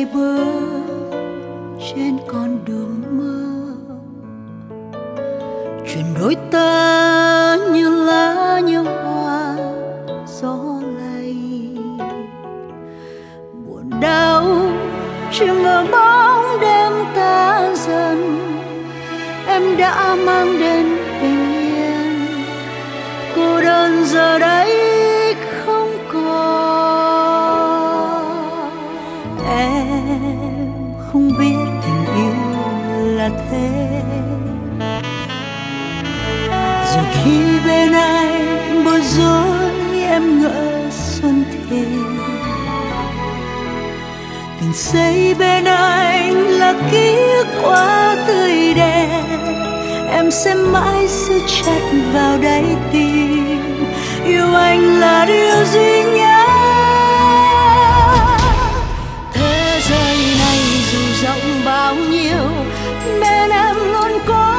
tay bước trên con đường mơ, chuyển đôi ta như lá như hoa gió lay. Buồn đau chìm vào bóng đêm ta dần, em đã mang đến bình yên, cô đơn giờ đây không còn. Em không biết tình yêu là thế, rồi khi bên anh bối rối em ngỡ xuân thì tình xây bên anh là ký ức quá tươi đẹp. Em sẽ mãi giữ chặt vào đáy tim, yêu anh là điều duy nhất. Thế giới này dù rộng bao nhiêu, bên em luôn có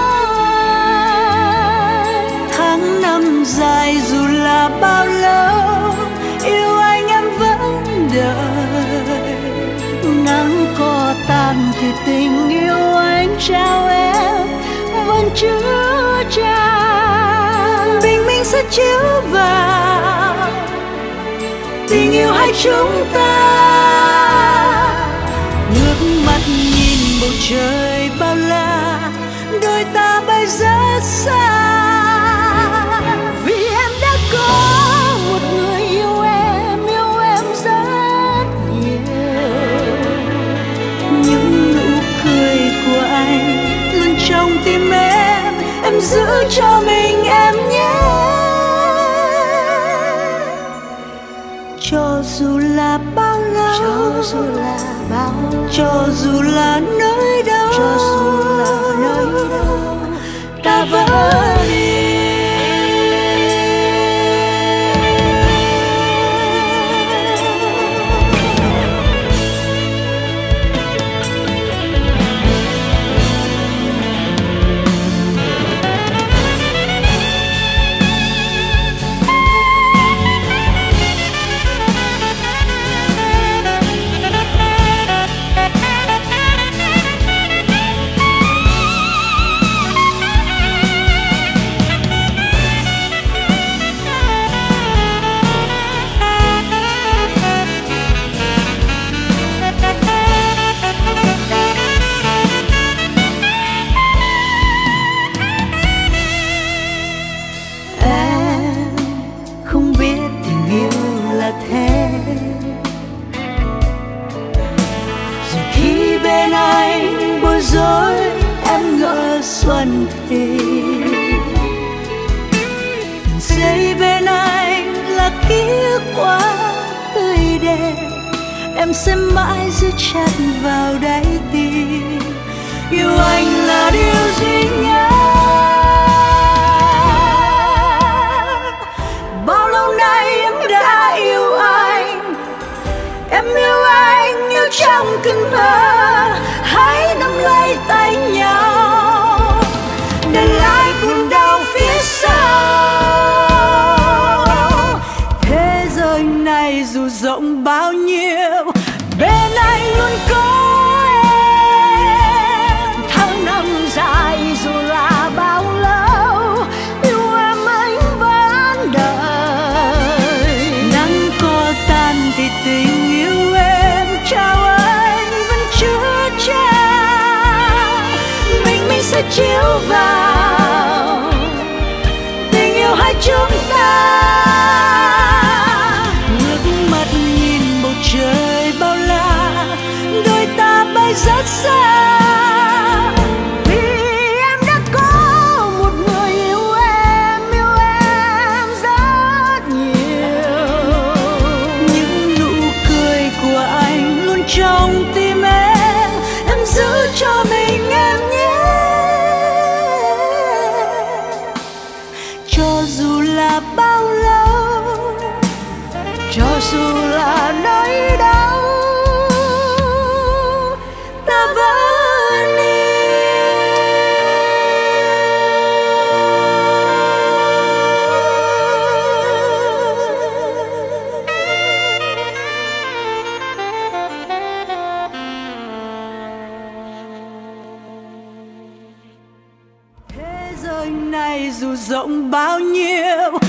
anh. Tháng năm dài dù là bao lâu, yêu anh em vẫn đợi. Nắng có tàn thì tình yêu anh trao em vẫn chứa tràn. Bình minh sẽ chiếu vào tình yêu hai chúng ta. Ngước mắt nhìn bầu trời bao la, đôi ta bay rất xa. Vì em đã có một người yêu em rất nhiều. Những nụ cười của anh luôn trong tim em giữ cho mình em nhé. Cho dù là bao lâu, cho dù là nơi đâu, ta vẫn đi. Xuân thì giây bên anh là ký ức quá tươi đẹp. Em sẽ mãi giữ chặt vào đáy tim, yêu anh là điều duy nhất. Bao lâu nay em đã yêu anh, em yêu anh như trong cơn mơ. Hãy nắm lấy tay nhau, để lại buồn đau phía sau. Thế giới này dù rộng bao nhiêu, bên anh luôn có em. Tháng năm dài dù là bao lâu, yêu em anh vẫn đợi. Nắng có tan thì tình yêu em trao anh vẫn chứa chan. Bình minh sẽ chiếu vào tình yêu hai chúng ta. Ngước mắt nhìn bầu trời bao la, đôi ta bay rất xa. Vì em đã có một người yêu em rất nhiều. Những nụ cười của anh luôn trong tim em giữ cho mình em nhé. rộng bao nhiêu,